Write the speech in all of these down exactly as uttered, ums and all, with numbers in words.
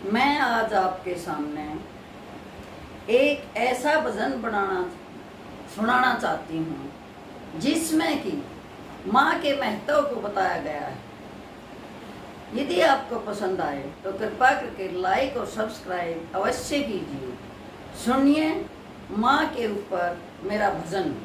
मैं आज आपके सामने एक ऐसा भजन बनाना सुनाना चाहती हूँ जिसमें कि माँ के महत्व को बताया गया है। यदि आपको पसंद आए तो कृपा करके लाइक और सब्सक्राइब अवश्य कीजिए। सुनिए माँ के ऊपर मेरा भजन।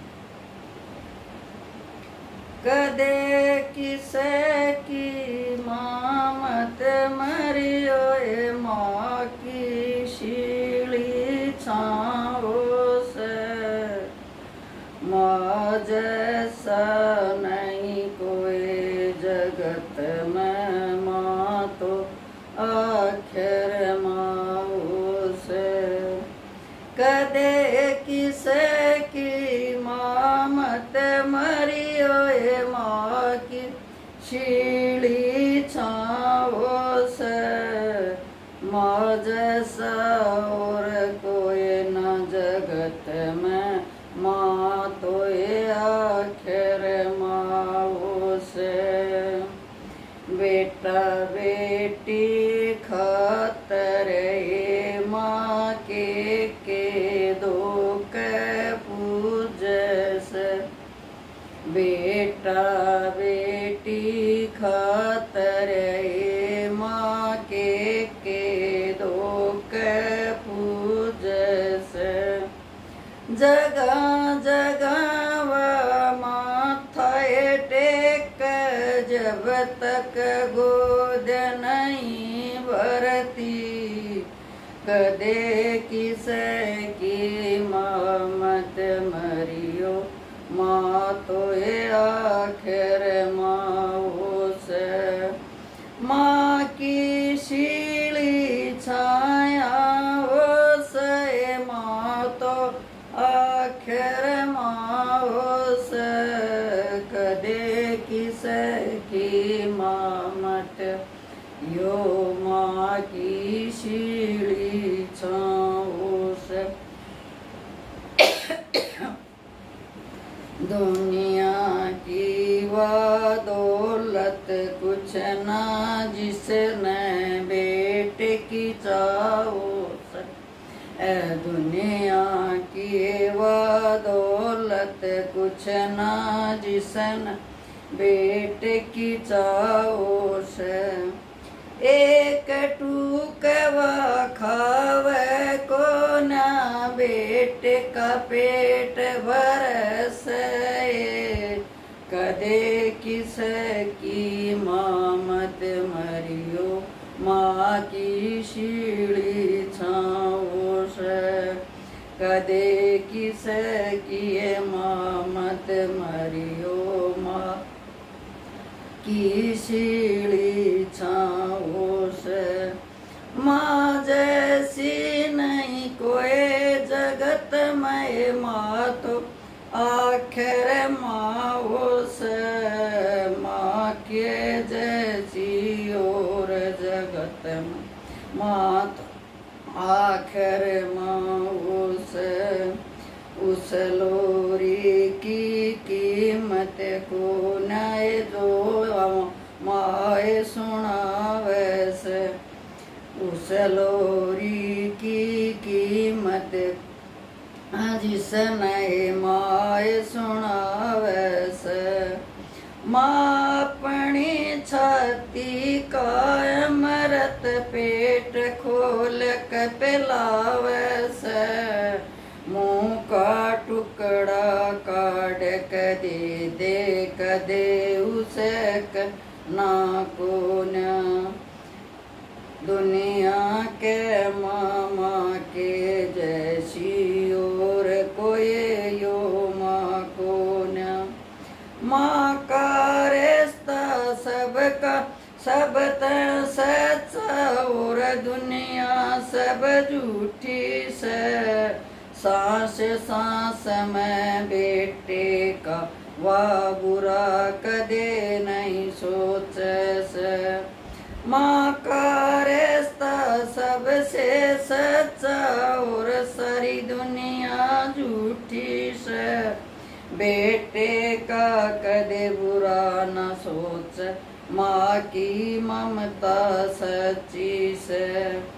कदे किसे की माँ मत मरियो ए माँ की शीली छाओ से, माँ जैसा नहीं कोई जगत में, माँ तो आखिर माँ से। कदे किसे की माँ मत मरियो ए माँ की शीली छाओ से, माँ जैसा और कोई न जगत में, माँ तो ये आखिर माँ से। बेटा बेटी खातर ये माँ के के दो के पूजे से, बेटा बेटी खातर ये माँ के के दो के पूजे से। जगह जगह व माथा टेक जब तक गोद नहीं भरती, कदे किसे की माँ मत मरियो, माँ तो ये आखिर माँ से। माँ की शीली छाया हो से, माँ तो आखिर माँ से। कदे किसे की माँ मत यो, माँ की शीली छाओ से। दुनिया की वा दौलत कुछ ना जिसने बेटे की चाहो से, ए दुनिया की वा दौलत कुछ ना जिसने बेटे की चाहो से। एक टूक वा खावे को ना बेटे का पेट भरस, कदे किसे की माँ मत मरियो, माँ की शीली छाओ से। कदे किसे की माँ मत मरियो, माँ की शीली छाओ से। माँ जैसी नहीं कोई जगत में, माँ तो आखिर माँ से। माँ के जैसी और जगत में, माँ तो आखिर माँ से। उस लोरी की कीमत को नए जो माए सुनावे से, उस लोरी की कीमत जिस नए माए सुनावे से। माँ अपनी छाती का मरत पेट खोल के पिलावे से, मुँह का टुकड़ा काट के दे दे कदे उसे ना को न। दुनिया के मामा के जैसी और कोई यो माँ को न। माँ का रिश्ता सबका सब सच्चा और दुनिया सब झूठी से। सांस सांस में बेटे का वाह बुरा कदे नहीं सोच से। माँ का रिश्ता सबसे सच्चा और सारी दुनिया झूठी से। बेटे का कदे बुरा न सोच, माँ की ममता सच्ची से।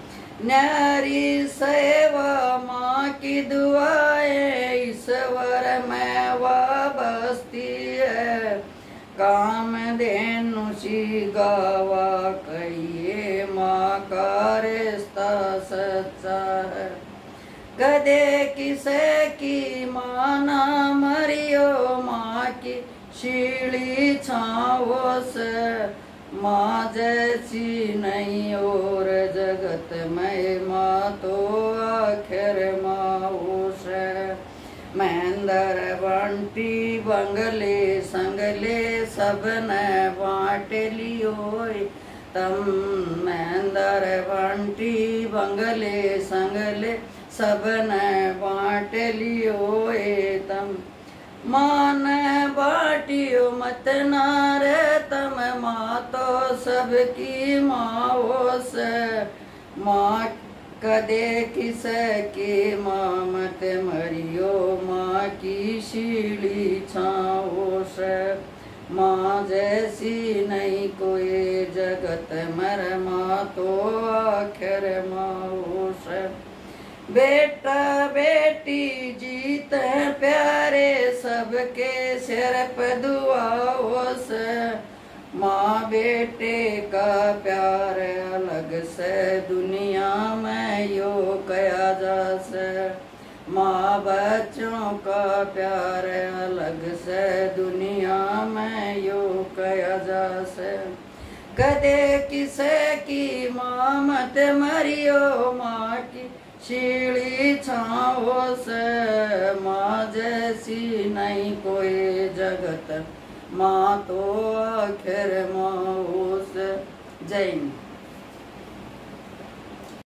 न्यारी सेवा माँ की दुआएं ईश्वर में वाबस्ती है। काम धेनु सी गावा कहिए माँ का रिश्ता सच्चा है। कदे किसे की माना मरियो माँ की शीली छाओ से। माँ जैसी नहीं और जगत में माँ तो आखिर माँ उस है। महेंद्र बंटी बंगले संगले सब ने बांट लियो तम। महेंद्र बंटी बंगले संगले सब ने बांट लियो तम। मान बाटियो मत नार तम माँ तो सबकी माँ से। माँ कदे किस के माँ मत मरियो माँ की शीली छाओ से। माँ जैसी नहीं कोई जगत मर माँ तो आखिर माँ से। बेटा बेटी जीत प्यारे सबके सिर पे दुआओ से। माँ बेटे का प्यार अलग से दुनिया में यो कया जा से। माँ बच्चों का प्यार अलग से दुनिया में यो कया जा से। कदे किसे की माँ मत मरियो माँ की शीली छाओ से। माँ जैसी नहीं कोई जगत माँ तो आखिर माँ उस। जय हिंद।